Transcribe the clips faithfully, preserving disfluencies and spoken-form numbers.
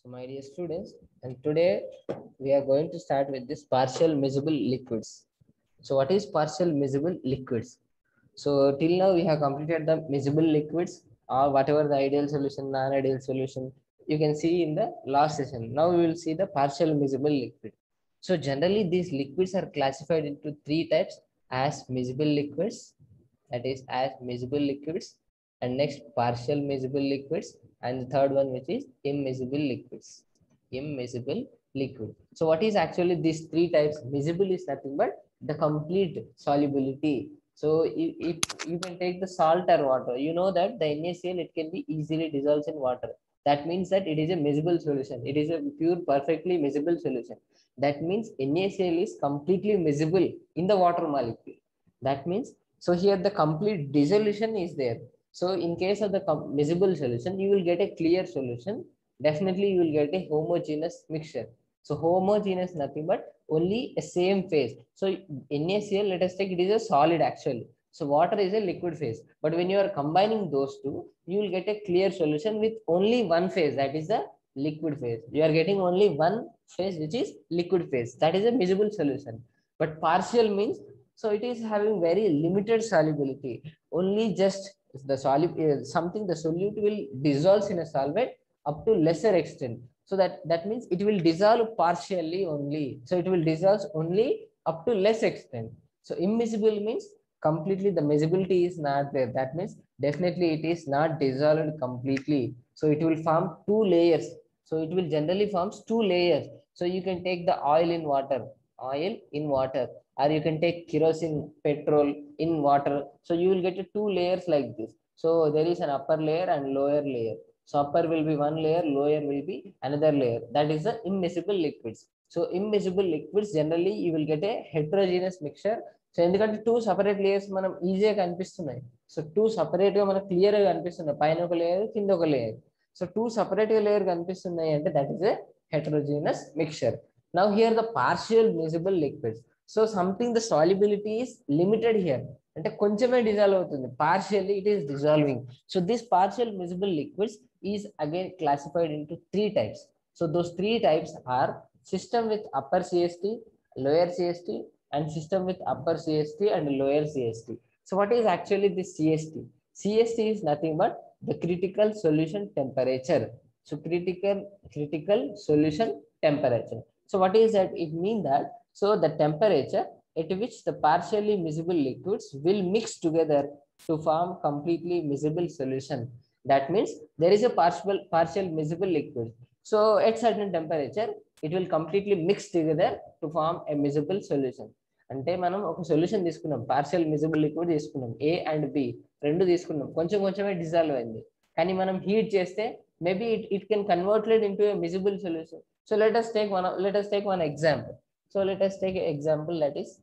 So my dear students, and today we are going to start with this partial miscible liquids. So what is partial miscible liquids? So till now we have completed the miscible liquids or whatever the ideal solution, non-ideal solution you can see in the last session. Now we will see the partial miscible liquid. So generally these liquids are classified into three types as miscible liquids, that is as miscible liquids, and next partial miscible liquids, and the third one which is immiscible liquids. Immiscible liquid. So what is actually these three types? Miscible is nothing but the complete solubility. So if, if you can take the salt or water, you know that the NaCl it can be easily dissolved in water. That means that it is a miscible solution. It is a pure, perfectly miscible solution. That means NaCl is completely miscible in the water molecule. That means, so here the complete dissolution is there. So in case of the miscible solution, you will get a clear solution. Definitely you will get a homogeneous mixture. So homogeneous nothing but only a same phase. So NaCl, let us take, it is a solid actually. So water is a liquid phase. But when you are combining those two, you will get a clear solution with only one phase, that is the liquid phase. You are getting only one phase which is liquid phase. That is a miscible solution. But partial means, so it is having very limited solubility. Only just the solute, something the solute will dissolve in a solvent up to lesser extent. So that that means it will dissolve partially only. So it will dissolve only up to less extent. So immiscible means completely the miscibility is not there. That means definitely it is not dissolved completely. So it will form two layers. So it will generally forms two layers. So you can take the oil in water, oil in water, or you can take kerosene, petrol in water. So you will get two layers like this. So there is an upper layer and lower layer. So upper will be one layer, lower will be another layer. That is the immiscible liquids. So immiscible liquids generally you will get a heterogeneous mixture. So ఎందుకంటే two separate layers మనం ఈజీగా కనిపిస్తున్నాయి. So two separate గా మనకు clear గా కనిపిస్తున్నాయి, పైన ఒక లేయర్ కింద ఒక లేయర్. సో టూ సపరేట్ గా లేయర్ కనిపిస్తున్నాయి అంటే that is a heterogeneous mixture. Now here the partial miscible liquids. So something the solubility is limited here. అంటే కొంచెమే డిజాల్వ్ అవుతుంది, partially it is dissolving. So this partial miscible liquids is again classified into three types. So those three types are system with upper C S T, lower C S T, and system with upper C S T and lower C S T. So what is actually this C S T? C S T is nothing but the critical solution temperature. So critical critical solution temperature. So what is that? It means that so the temperature at which the partially miscible liquids will mix together to form completely miscible solution. That means there is a partial partial miscible liquid. So at certain temperature, it will completely mix together to form a miscible solution. అంటే మనం ఒక solution తీసుకున్నాం, partial miscible liquid తీసుకున్నాం, ఏ and B రెండు తీసుకున్నాం, కొంచెం కొంచెమే dissolve అయింది. కానీ మనం హీట్ చేస్తే maybe it it can converted into a miscible solution. So let us take one let us take one example. So let us take an example, that is,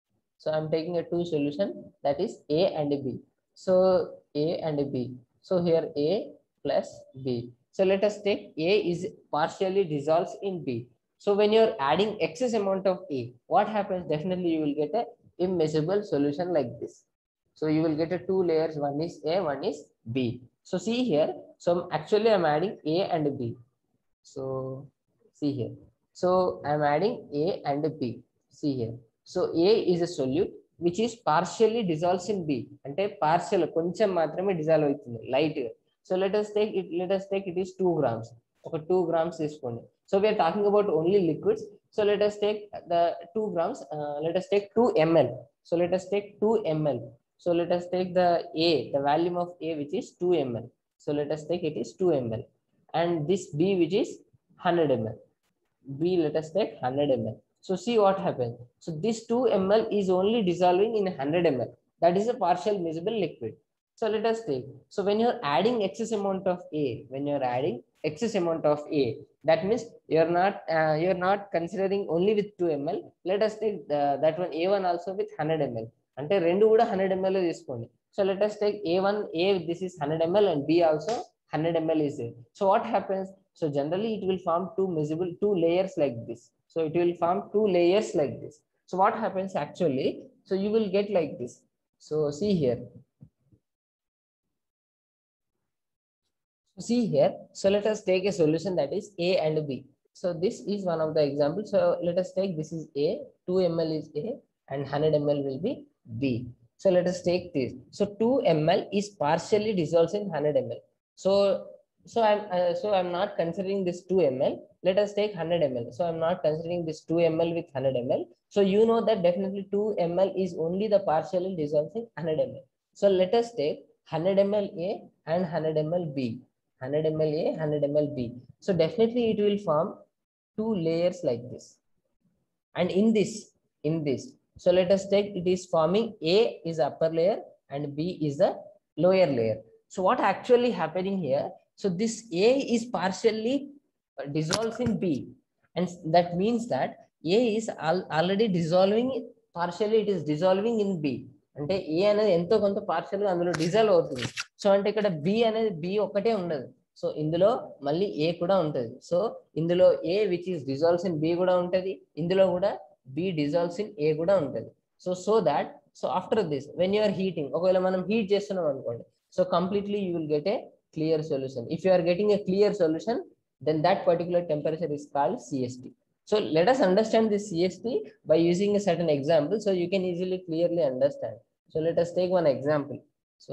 so I'm taking a two solution, that is A and B. So A and B. So here A plus B. So let us take A is partially dissolves in B. So when you're adding excess amount of A, what happens? Definitely you will get a immiscible solution like this. So you will get a two layers, one is A, one is B. So see here, so actually I'm adding A and B. So see here, so I'm adding A and B. See here, so A is a solute which is partially dissolves in B. అంటే partial కొంచెం మాత్రమే dissolve అవుతుంది light. So let us take it, let us take it is two grams. ఒక two grams తీసుకోండి. So we are talking about only liquids. So let us take the two grams, uh, let us take two milliliters. So let us take two milliliters. So let us take the A, the volume of A which is two milliliters. So let us take it is two milliliters. And this B which is one hundred milliliters. B, let us take one hundred milliliters. So see what happens. So this two milliliters is only dissolving in one hundred milliliters. That is a partial miscible liquid. So let us take. So when you're adding excess amount of A, when you're adding excess amount of A, that means you're not uh, you're not considering only with two milliliters. Let us take the, that one A one also with one hundred milliliters. అంటే రెండు కూడా one hundred milliliters తీసుకోండి. So let us take A one, A this is one hundred milliliters and B also one hundred milliliters is there. So what happens? So generally it will form two miscible, two layers like this. So it will form two layers like this. So what happens actually? So you will get like this. So see here. See here, so let us take a solution that is A and B. So this is one of the examples. So let us take this is A, two milliliters is A, and one hundred milliliters will be B. So let us take this. So two milliliters is partially dissolved in one hundred milliliters. So so I'm uh, so I'm not considering this two milliliters. Let us take one hundred milliliters. So I'm not considering this two milliliters with one hundred milliliters. So you know that definitely two milliliters is only the partially dissolved in one hundred milliliters. So let us take one hundred milliliters A and one hundred milliliters B. one hundred milliliters A, one hundred milliliters B. So definitely it will form two layers like this. And in this, in this, so let us take it is forming A is upper layer and B is the lower layer. So what actually happening here? So this A is partially dissolves in B, and that means that A is al already dissolving partially. It is dissolving in B. అంటే ఏ అనేది ఎంతో కొంత partial గా అందులో dissolve అవుతుంది. So అంటే ఇక్కడ B అనేది బి ఒక్కటే ఉండదు. సో ఇందులో మళ్ళీ ఏ కూడా ఉంటది. సో ఇందులో A which is dissolves in B కూడా ఉంటది, ఇందులో కూడా బి డిజాల్వ్స్ ఇన్ ఏ కూడా ఉంటది. So so that so after this when you are heating, ఒకవేళ మనం హీట్ చేస్తున్నాం అనుకోండి, so completely you will get a clear solution. If you are getting a clear solution, then that particular temperature is called C S T. So let us understand this C S T by using a certain example, so you can easily clearly understand. So let us take one example. So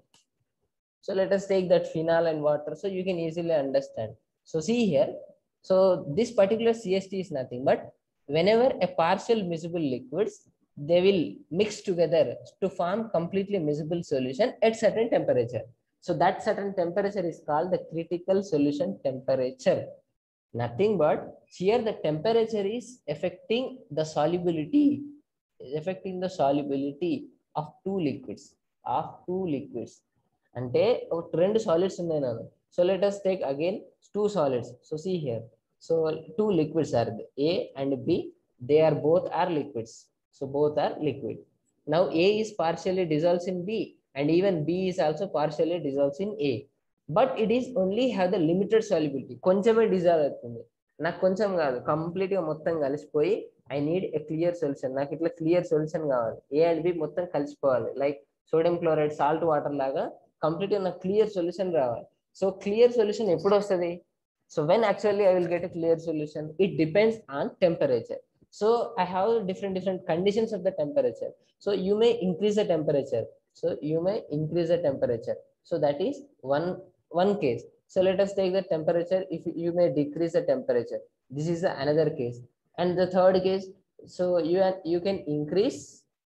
so let us take that phenol and water, so you can easily understand. So see here, so this particular C S T is nothing but whenever a partial miscible liquids, they will mix together to form completely miscible solution at certain temperature. So that certain temperature is called the critical solution temperature. Nothing but here the temperature is affecting the solubility, affecting the solubility of two liquids, of two liquids. Ante two solids unnai nanu. So let us take again two solids. So see here, so two liquids are A and B. They are both are liquids. So both are liquid. Now A is partially dissolved in B, and even B is also partially dissolved in A, but it is only have the limited solubility. కొంచెమే dissolve అవుతుంది, నాకు కొంచెం కాదు, complete గా మొత్తం కలిసిపోయి I need a clear solution. నాకు ఇట్లా క్లియర్ సొల్యూషన్ కావాలి, ఏ అండ్ బి మొత్తం కలిసిపోవాలి, like sodium chloride salt water లాగా కంప్లీట్ గా నాకు క్లియర్ సొల్యూషన్ రావాలి. సో క్లియర్ సొల్యూషన్ ఎప్పుడు వస్తుంది? So when actually I will get a clear solution, it depends on temperature. So I have different different conditions of the temperature. So you may increase the temperature. So you may increase the temperature. So that is one one case. So let us take the temperature. If you may decrease the temperature, this is the another case. And the third case, so you you can increase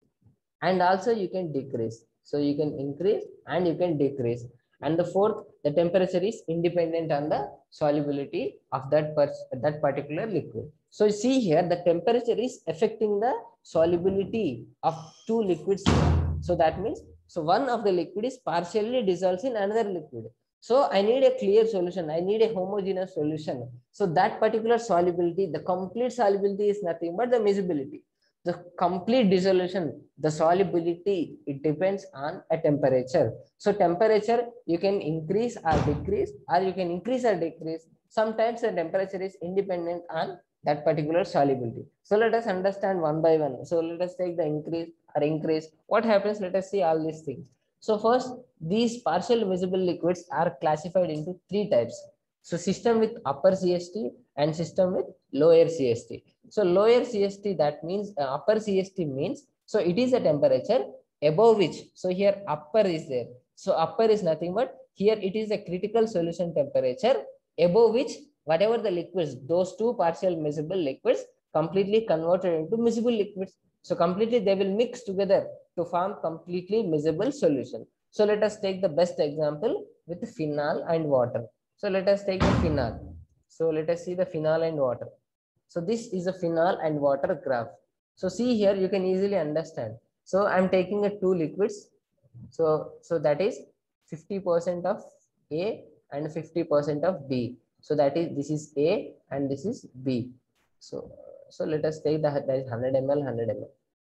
and also you can decrease. So you can increase and you can decrease. And the fourth, the temperature is independent on the solubility of that that particular liquid. So see here, the temperature is affecting the solubility of two liquids. So that means, so one of the liquid is partially dissolved in another liquid. So I need a clear solution. I need a homogeneous solution. So that particular solubility, the complete solubility is nothing but the miscibility. The complete dissolution, the solubility, it depends on a temperature. So temperature, you can increase or decrease, or you can increase or decrease. Sometimes the temperature is independent on that particular solubility. So let us understand one by one. So let us take the increase or increase. What happens? Let us see all these things. So first, these partial miscible liquids are classified into three types. So system with upper C S T and system with lower C S T. So lower C S T, that means uh, upper C S T means, so it is a temperature above which, so here upper is there. So upper is nothing but here it is a critical solution temperature above which whatever the liquids, those two partial miscible liquids completely converted into miscible liquids. So completely they will mix together to form completely miscible solution. So let us take the best example with phenol and water. So let us take the phenol. So let us see the phenol and water. So this is a phenol and water graph. So see here, you can easily understand. So I'm taking a two liquids. So, so that is fifty percent of A and fifty percent of B. So that is, this is A and this is B. So, so let us take the, that is one hundred milliliters, one hundred milliliters.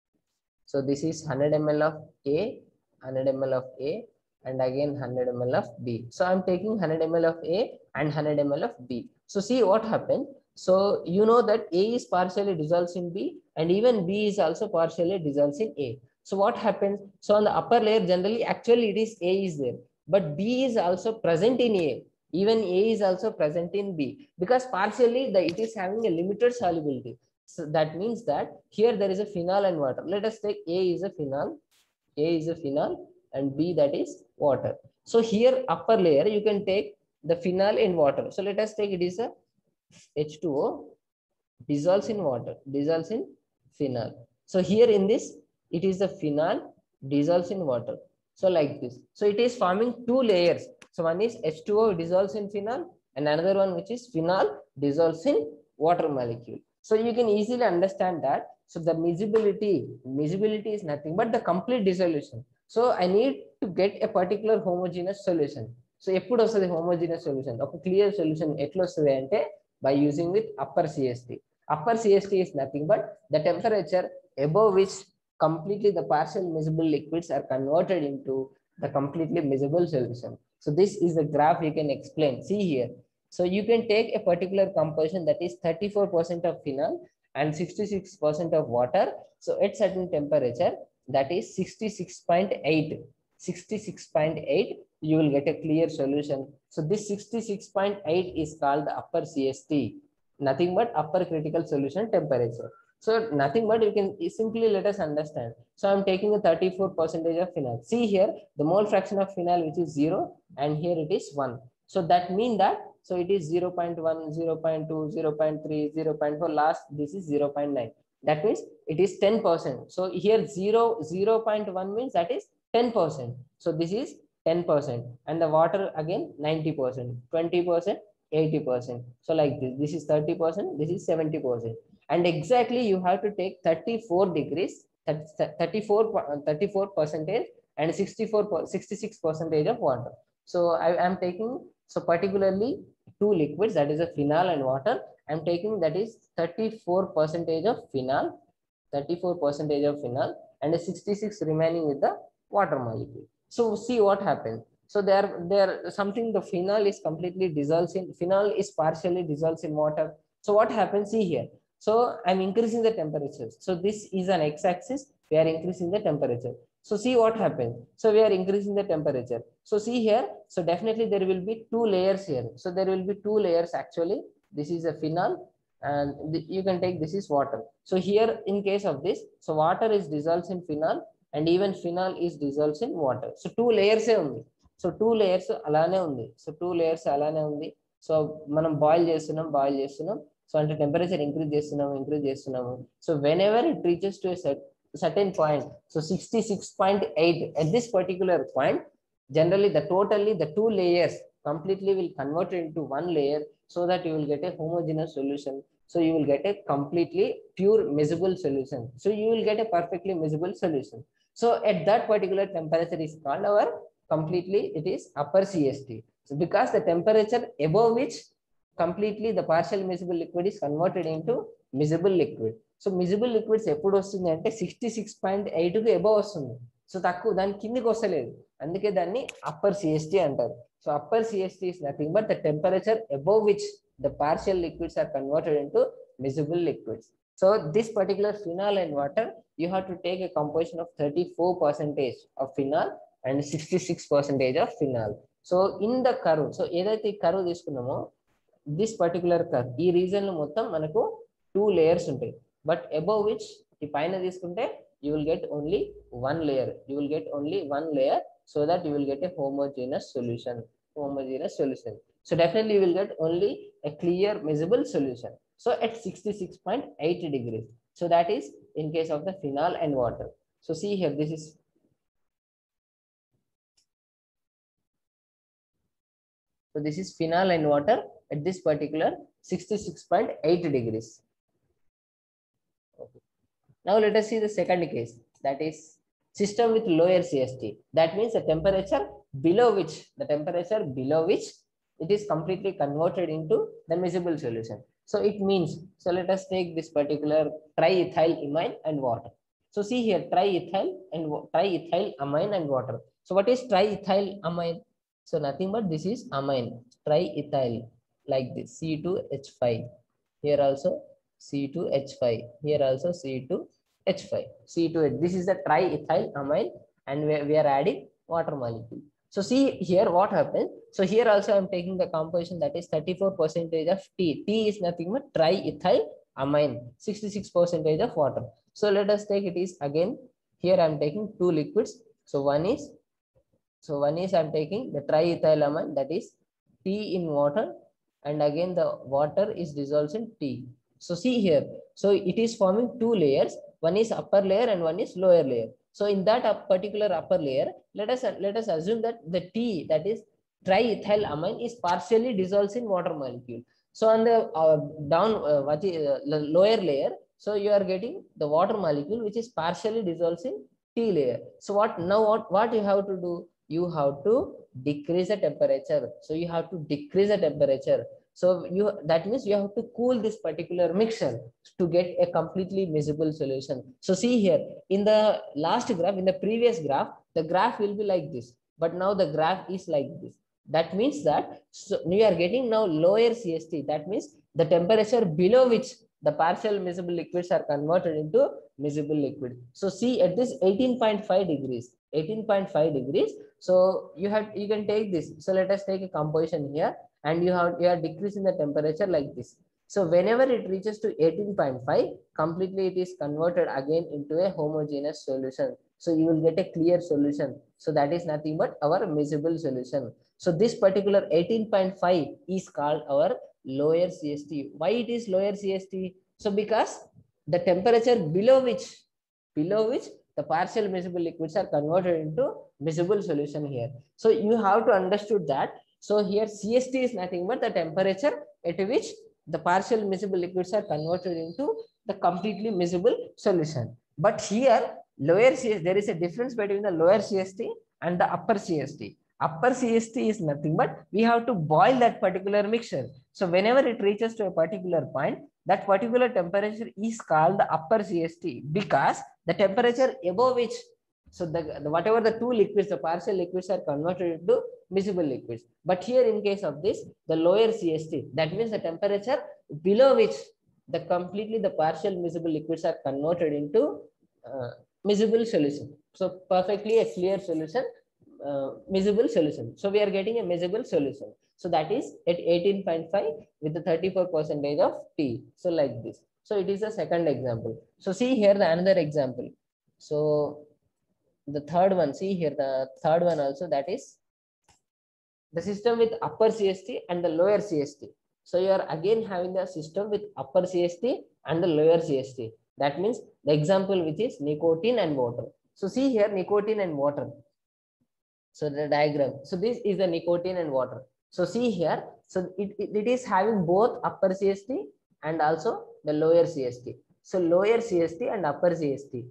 So this is one hundred milliliters of A, one hundred milliliters of A, and again one hundred milliliters of B. So I'm taking one hundred milliliters of A and one hundred milliliters of B. So see what happened. So you know that A is partially dissolved in B, and even B is also partially dissolved in A. So what happens? So on the upper layer, generally, actually it is A is there, but B is also present in A. Even A is also present in B, because partially the it is having a limited solubility. So that means that here there is a phenol and water. Let us take A is a phenol, A is a phenol, and B that is water. So here upper layer you can take the phenol in water. So let us take it is a H two O dissolves in water, dissolves in phenol. So here in this, it is the phenol dissolves in water. So like this. So it is forming two layers. So one is H two O dissolves in phenol, and another one which is phenol dissolves in water molecule. So you can easily understand that. So the miscibility, miscibility is nothing but the complete dissolution. So I need to get a particular homogeneous solution. So ఎప్పుడు వస్తుంది homogeneous solution? ఒక clear solution ఎట్లా వస్తుంది అంటే by using with upper C S T. Upper C S T is nothing but the temperature above which completely the partial miscible liquids are converted into the completely miscible solution. So this is the graph you can explain. See here. So you can take a particular composition that is thirty-four percent of phenol and sixty-six percent of water. So at certain temperature, that is sixty-six point eight. sixty-six point eight, you will get a clear solution. So this sixty-six point eight is called the upper C S T, nothing but upper critical solution temperature. So nothing but you can simply let us understand. So I'm taking a thirty-four percentage of phenol. See here, the mole fraction of phenol which is zero, and here it is one. So that means that, so it is zero point one, zero point two, zero point three, zero point four, last this is zero point nine. That means it is ten percent. So here zero, zero point one means that is ten percent. So this is ten percent, and the water again ninety percent, twenty percent, eighty percent. So like this, this is thirty percent, this is seventy percent. And exactly you have to take thirty-four degrees, thirty-four, thirty-four percentage and sixty-four, sixty-six percentage of water. So I am taking, so particularly two liquids, that is a phenol and water. I'm taking that is thirty-four percentage of phenol, thirty-four percentage of phenol, and a sixty-six remaining with the water molecule. So see what happens. So there, there something, the phenol is completely dissolves in, phenol is partially dissolves in water. So what happens? See here. So I'm increasing the temperature. So this is an x-axis. We are increasing the temperature. So see what happens. So we are increasing the temperature. So see here. So definitely there will be two layers here. So there will be two layers actually. This is a phenol, and the, you can take this is water. So here in case of this, so water is dissolves in phenol, and even phenol is dissolves in water. So two layers undi. So two layers alane undi. So two layers alane undi. So manam boil చేస్తున్నాం, boil చేస్తున్నాం. So ante temperature increase చేస్తున్నాం, increase చేస్తున్నాము. So whenever it reaches to a set, certain point, so sixty-six point eight, at this particular point, generally the totally the two layers completely will convert into one layer, so that you will get a homogeneous solution. So you will get a completely pure miscible solution. So you will get a perfectly miscible solution. So at that particular temperature is called our completely, it is upper C S T. So because the temperature above which completely the partial miscible liquid is converted into miscible liquid. So miscible liquids ఎప్పుడు వస్తుంది అంటే sixty six point eight కి above వస్తుంది. So తక్కువ, దాని కిందికి వస్తలేదు, అందుకే దాన్ని అప్పర్ సిఎస్టీ అంటారు. So upper CST is nothing but the temperature above which the partial liquids are converted into miscible liquids. So this particular phenol and water, you have to take a composition of thirty-four percentage of phenol and sixty-six percentage of phenol. So in the curve, so ఏదైతే ఈ curve తీసుకున్నామో, this particular curve, ఈ region లో మొత్తం మనకు two layers ఉంటాయి. But above which, ఈ పైన తీసుకుంటే you will get only one layer. You will get only one layer, so that you will get a homogeneous solution. Homogeneous solution. So definitely you will get only a clear miscible solution. So at sixty-six point eight degrees. So that is in case of the phenol and water. So see here, this is, so this is phenol and water at this particular sixty-six point eight degrees. Okay. Now let us see the second case, that is system with lower C S T. That means the temperature below which, the temperature below which it is completely converted into the miscible solution. So it means, so let us take this particular triethyl amine and water. So see here, triethyl and triethyl amine and water. So what is triethyl amine? So nothing but this is amine, triethyl, like this, C two H five. Here also C two H five. Here also C two H five. C two H. This is the triethyl amine, and we, we are adding water molecule. So see here what happens. So here also I'm taking the composition that is thirty-four percentage of T. T is nothing but triethyl amine, sixty-six percentage of water. So let us take it is again, here I'm taking two liquids. So one is, so one is I'm taking the triethylamine, that is T in water, and again the water is dissolved in T. So see here, so it is forming two layers. One is upper layer and one is lower layer. So in that up particular upper layer, let us let us assume that the T, that is triethylamine, is partially dissolved in water molecule. So on the uh, down uh, what is, uh, lower layer, so you are getting the water molecule which is partially dissolved in T layer. So what now what what you have to do? You have to decrease the temperature. So you have to decrease the temperature. So you, that means you have to cool this particular mixture to get a completely miscible solution. So see here in the last graph, in the previous graph, the graph will be like this, but now the graph is like this. That means that so we are getting now lower C S T. That means the temperature below which the partial miscible liquids are converted into miscible liquid. So see at this eighteen point five degrees, eighteen point five degrees. So you have, you can take this. So let us take a composition here, and you have, you are decreasing the temperature like this. So whenever it reaches to eighteen point five, completely it is converted again into a homogeneous solution. So you will get a clear solution. So that is nothing but our miscible solution. So this particular eighteen point five is called our lower C S T. Why it is lower C S T? So because the temperature below which, below which the partial miscible liquids are converted into miscible solution here. So you have to understood that. So here C S T is nothing but the temperature at which the partial miscible liquids are converted into the completely miscible solution. But here lower C S T, there is a difference between the lower C S T and the upper C S T. Upper C S T is nothing but we have to boil that particular mixture. So whenever it reaches to a particular point, that particular temperature is called the upper C S T, because the temperature above which, so the, the whatever the two liquids, the partial liquids are converted into miscible liquids. But here in case of this, the lower C S T, that means the temperature below which the completely the partial miscible liquids are converted into uh, miscible solution. So perfectly a clear solution, uh, miscible solution. So we are getting a miscible solution. So that is at eighteen point five with the thirty-four percentage of T. So like this. So it is a second example. So see here the another example. So the third one, see here the third one also, that is the system with upper C S T and the lower C S T. So you are again having the system with upper C S T and the lower C S T. That means the example which is nicotine and water. So see here nicotine and water. So the diagram. So this is the nicotine and water. So see here. So it, it, it is having both upper C S T and also the lower C S T. So lower C S T and upper C S T.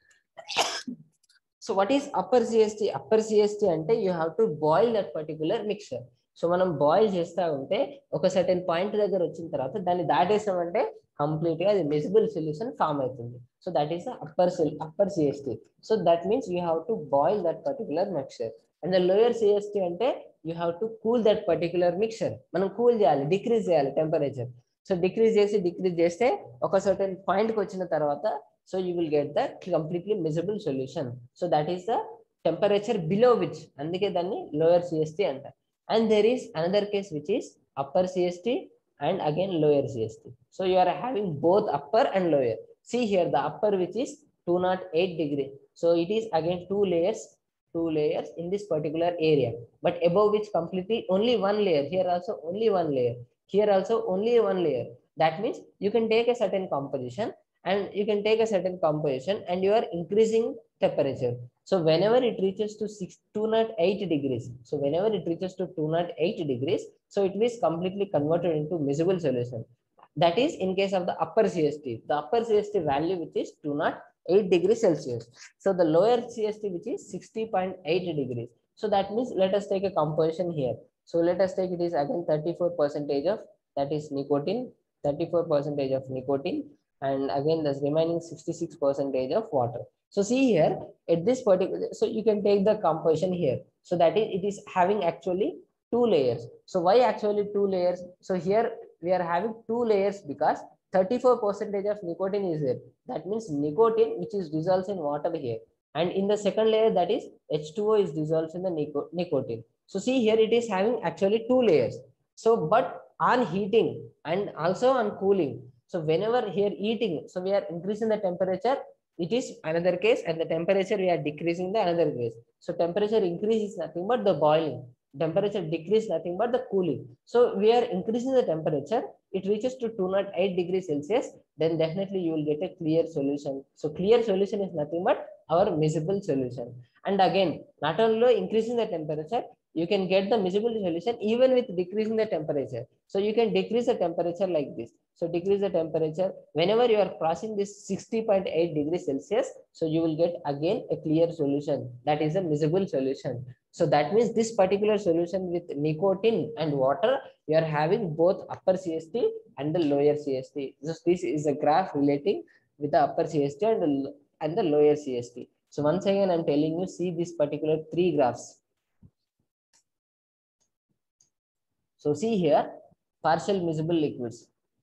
So what is upper C S T? Upper C S T ante you have to boil that particular mixture. So manam boil chesta unte oka certain point daggara vachin tarvata danni daatesam complete ga adi miscible solution form aitundi. So that is the upper upper C S T. So that means you have to boil that particular mixture. And the lower C S T ante you have to cool that particular mixture. Manam cool cheyali, decrease cheyali temperature. So decrease chesi decrease cheste oka certain point ki vachina tarvata, so you will get the completely miscible solution. So that is the temperature below which, andike danni lower C S T anta. And there is another case which is upper C S T and again lower C S T. So you are having both upper and lower. See here the upper which is two hundred eight degree. So it is again two layers, two layers in this particular area. But above which completely only one layer. Here also only one layer. Here also only one layer. That means you can take a certain composition and you can take a certain composition and you are increasing temperature. So whenever it reaches to two hundred eight degrees, so whenever it reaches to two hundred eight degrees, so it is completely converted into miscible solution. That is in case of the upper C S T. The upper C S T value which is two hundred eight degrees Celsius. So the lower C S T which is sixty point eight degrees. So that means let us take a composition here. So let us take it is again thirty-four percentage of, that is nicotine, thirty-four percentage of nicotine, and again the remaining sixty-six percentage of water. So see here at this particular, so you can take the composition here. So that is, it is having actually two layers. So why actually two layers? So here we are having two layers because thirty-four percentage of nicotine is there. That means nicotine which is dissolved in water here. And in the second layer, that is H two O is dissolved in the nico nicotine. So see here it is having actually two layers. So but on heating and also on cooling, so whenever here heating, so we are increasing the temperature, it is another case, and the temperature we are decreasing the another case. So temperature increase is nothing but the boiling, temperature decrease nothing but the cooling. So we are increasing the temperature, it reaches to two hundred eight degrees Celsius, then definitely you will get a clear solution. So clear solution is nothing but our miscible solution. And again, not only increasing the temperature, you can get the miscible solution even with decreasing the temperature. So you can decrease the temperature like this. So decrease the temperature whenever you are crossing this sixty point eight degrees Celsius. So you will get again a clear solution, that is a miscible solution. So that means this particular solution with nicotine and water, you are having both upper C S T and the lower C S T. So this is a graph relating with the upper C S T and the, and the lower C S T. So once again, I'm telling you, see this particular three graphs. So see here, partial miscible liquids.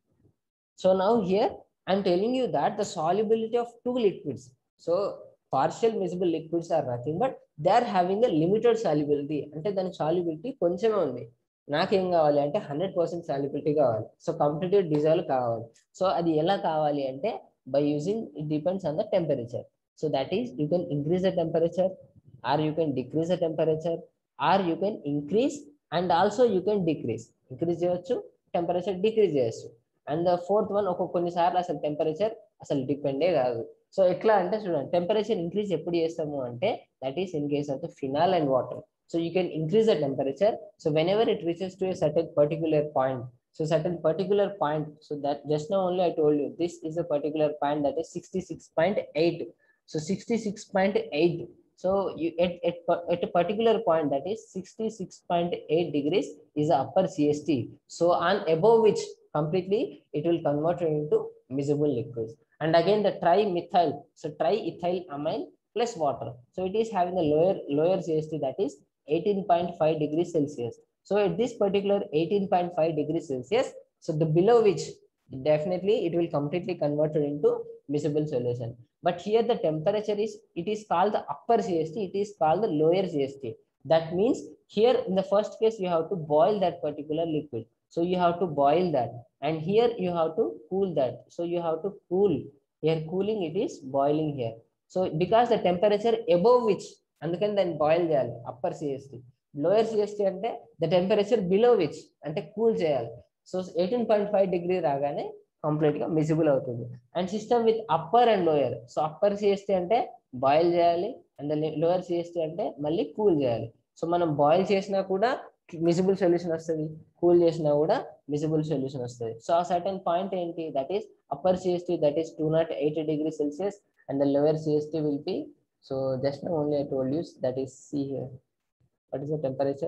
So now here, I'm telling you that the solubility of two liquids. So partial miscible liquids are nothing but they are having a limited solubility. Ante dani solubility konchame undi. నాకేం కావాలి అంటే hundred percent solubility కావాలి. So completely dissolve కావాలి. So అది ఎలా కావాలి అంటే by using it depends on the temperature. So that is you can increase the temperature or you can decrease the temperature or you can increase and also you can decrease. Increase చేయొచ్చు, temperature decrease చేయొచ్చు. And fourth one ఒక్కొక్క కొన్నిసార్లు అసలు temperature అసలు డిపెండే కాదు. So ఎట్లా అంటే చూడండి, టెంపరేచర్ ఇంక్రీజ్ ఎప్పుడు చేస్తాము అంటే that is in case of the phenol and water. So you can increase the temperature. So whenever it reaches to a certain particular point, so certain particular point, so that just now only I told you, this is a particular point that is sixty-six point eight. So sixty-six point eight. So you at, at, at a particular point that is sixty-six point eight degrees is the upper C S T. So on above which completely it will convert into miscible liquids. And again the trimethyl, so triethyl amine plus water. So it is having a lower lower C S T, that is eighteen point five degrees Celsius. So at this particular eighteen point five degrees Celsius, so the below which definitely it will completely converted into miscible solution. But here the temperature is, it is called the upper C S T, it is called the lower C S T. That means here in the first case you have to boil that particular liquid. So you have to boil that, and here you have to cool that. So you have to cool. Here cooling, it is boiling here. So because the temperature above which, అందుకని దాన్ని boil చేయాలి upper CST. Lower CST అంటే the temperature below which అంటే cool చేయాలి. So eighteen point five degree రాగానే complete గా miscible అవుతుంది. And system with upper and lower, so upper CST అంటే బాయిల్ చేయాలి, అండ్ లోయర్ సిఎస్టీ అంటే మళ్ళీ కూల్ చేయాలి. సో మనం బాయిల్ చేసినా కూడా మిసిబుల్ సొల్యూషన్ వస్తుంది, కూల్ చేసినా కూడా మిసిబుల్ సొల్యూషన్ వస్తుంది. సో ఆ సర్టన్ పాయింట్ ఏంటి, that is upper CST, that is two not eighty degree Celsius, and the lower CST will be, so just now only I told you, that is, see here, what is the temperature?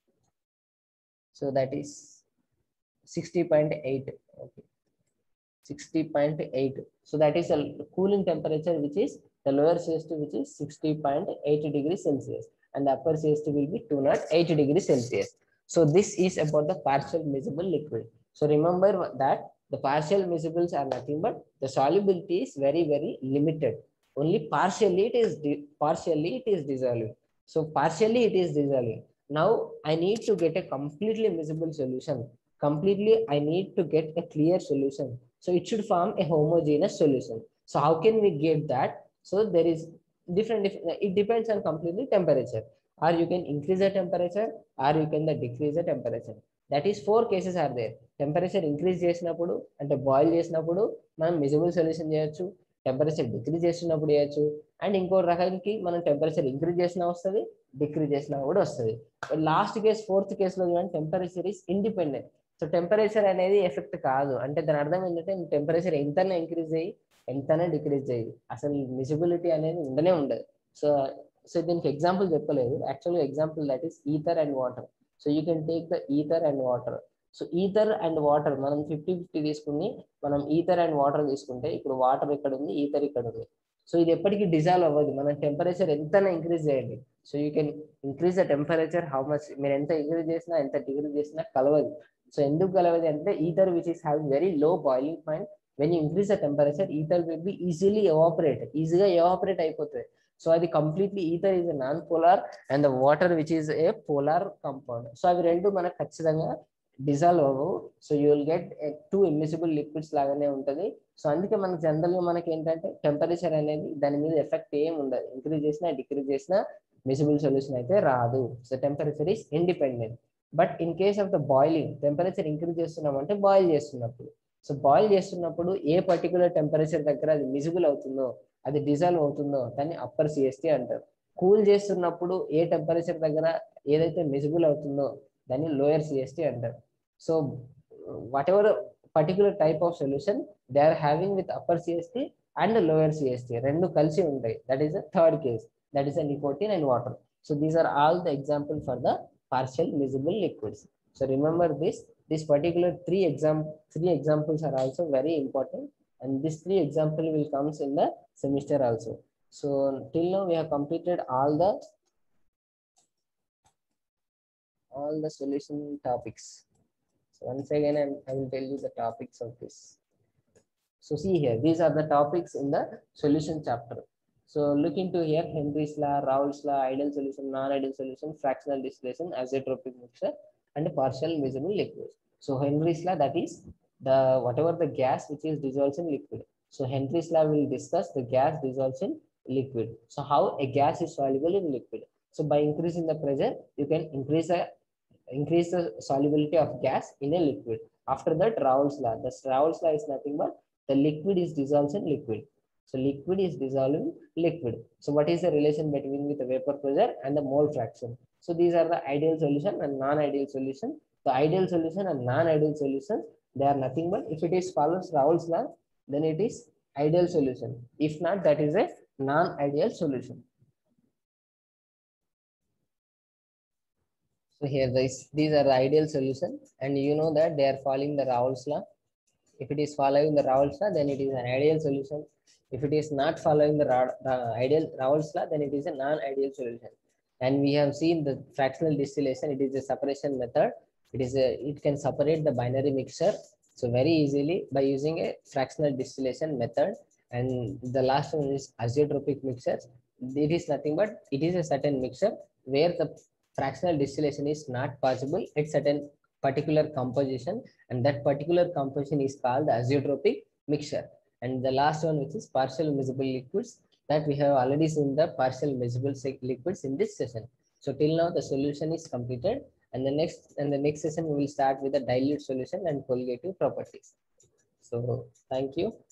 So that is sixty point eight. Okay, sixty point eight. So that is a cooling temperature, which is the lower C S T, which is sixty point eight degrees Celsius, and the upper C S T will be two hundred eight degrees Celsius. So this is about the partial miscible liquid. So remember that the partial miscibles are nothing but the solubility is very very limited. Only partially it is partially it is dissolving. So partially it is dissolving. Now I need to get a completely miscible solution. Completely I need to get a clear solution. So it should form a homogeneous solution. So how can we get that? So there is different, different it depends on completely temperature. Or you can increase the temperature, or you can decrease the temperature. That is four cases are there. Temperature increase చేసినప్పుడు అంటే boil చేసినప్పుడు మనం miscible solution చేయొచ్చు, temperature decrease చేసినప్పుడు చేయొచ్చు, and ఇంకో రకానికి మనం టెంపరేచర్ ఇంక్రీజ్ చేసినా వస్తుంది, డిక్రీజ్ చేసినా కూడా వస్తుంది. లాస్ట్ కేసు ఫోర్త్ కేసులో చూడండి, temperature is independent. So temperature అనేది ఎఫెక్ట్ కాదు, అంటే దాని అర్థం ఏంటంటే టెంపరేచర్ ఎంతనే ఇంక్రీజ్ అయ్యి ఎంతనే డిక్రీజ్ అయ్యి అసలు మిసిబిలిటీ అనేది ఉండనే ఉండదు. సో సో దీనికి ఎగ్జాంపుల్ చెప్పలేదు, యాక్చువల్గా example that is ether and water. So you can take the ether and water. So ether and water మనం ఫిఫ్టీ ఫిఫ్టీ తీసుకుని మనం ఈథర్ అండ్ వాటర్ తీసుకుంటే, ఇప్పుడు వాటర్ ఇక్కడ ఉంది, ఈథర్ ఇక్కడ ఉంది. సో ఇది ఎప్పటికీ డిజాల్వ్ అవ్వదు, మనం టెంపరేచర్ ఎంతైనా ఇంక్రీజ్ చేయండి. So you can increase the temperature how much, మీరు ఎంత ఇంక్రీజ్ చేసినా ఎంత డిక్రీజ్ చేసినా కలవదు. సో ఎందుకు కలవదు అంటే ether which is having very low boiling point, when you increase the temperature ether will be easily evaporate, ఈజీగా ఎవాపరేట్ అయిపోతుంది. సో అది completely ether is non polar and the water which is a polar compound. So అవి రెండు మనకు ఖచ్చితంగా dissolve అవ్వవు. So you will get two immiscible liquids లాగానే ఉంటుంది. సో అందుకే మనకి జనరల్గా మనకి ఏంటంటే టెంపరేచర్ అనేది దాని మీద ఎఫెక్ట్ ఏం ఉండదు. ఇంక్రీజ్ చేసినా డిక్రీజ్ చేసినా మిసిబుల్ సొల్యూషన్ అయితే రాదు. So temperature is independent. But in case of the boiling, temperature increase చేస్తున్నామంటే బాయిల్ చేస్తున్నప్పుడు, సో బాయిల్ చేస్తున్నప్పుడు ఏ పర్టికులర్ టెంపరేచర్ దగ్గర అది మిసిబుల్ అవుతుందో, అది డిజాల్వ్ అవుతుందో దాన్ని అప్పర్ సిఎస్టీ అంటారు. కూల్ చేస్తున్నప్పుడు ఏ టెంపరేచర్ దగ్గర ఏదైతే మిసిబుల్ అవుతుందో దాన్ని లోయర్ సిఎస్టీ అంటారు. So whatever particular type of solution they are having with upper CST and lower CST రెండు కలిసి ఉంటాయి. That is the third case, that is the nicotine and water. So these are all the example for the partial miscible liquids. So remember this, this particular three exam three examples are also very important, and this three example will comes in the semester also. So till now we have completed all the all the solution topics. So once again I, I will tell you the topics of this. So see here, these are the topics in the solution chapter. So look into here: Henry's law, Raoult's law, ideal solution, non-ideal solution, fractional distillation, azeotropic mixture, and partial miscible liquids. So Henry's law, that is the whatever the gas which is dissolved in liquid. So Henry's law will discuss the gas dissolves in liquid. So how a gas is soluble in liquid. So by increasing the pressure, you can increase the increase the solubility of gas in a liquid. After that, Raoult's law. The Raoult's law is nothing but the liquid is dissolved in liquid. So liquid is dissolving liquid. So what is the relation between with the vapor pressure and the mole fraction? So these are the ideal solution and non-ideal solution. The ideal solution and non-ideal solution, they are nothing but if it is follows Raoult's law, then it is ideal solution. If not, that is a non-ideal solution. So here this, these are the ideal solution, and you know that they are following the Raoult's law. If it is following the Raoult's law, then it is an ideal solution. If it is not following the uh, ideal Raoult's law, then it is a non-ideal solution. And we have seen the fractional distillation. It is a separation method. It is a, it can separate the binary mixture so very easily by using a fractional distillation method. And the last one is azeotropic mixture. It is nothing but it is a certain mixture where the fractional distillation is not possible at certain particular composition, and that particular composition is called the azeotropic mixture. And the last one, which is partial miscible liquids, that we have already seen the partial miscible liquids in this session. So till now the solution is completed, and the next and the next session we will start with the dilute solution and colligative properties. So thank you.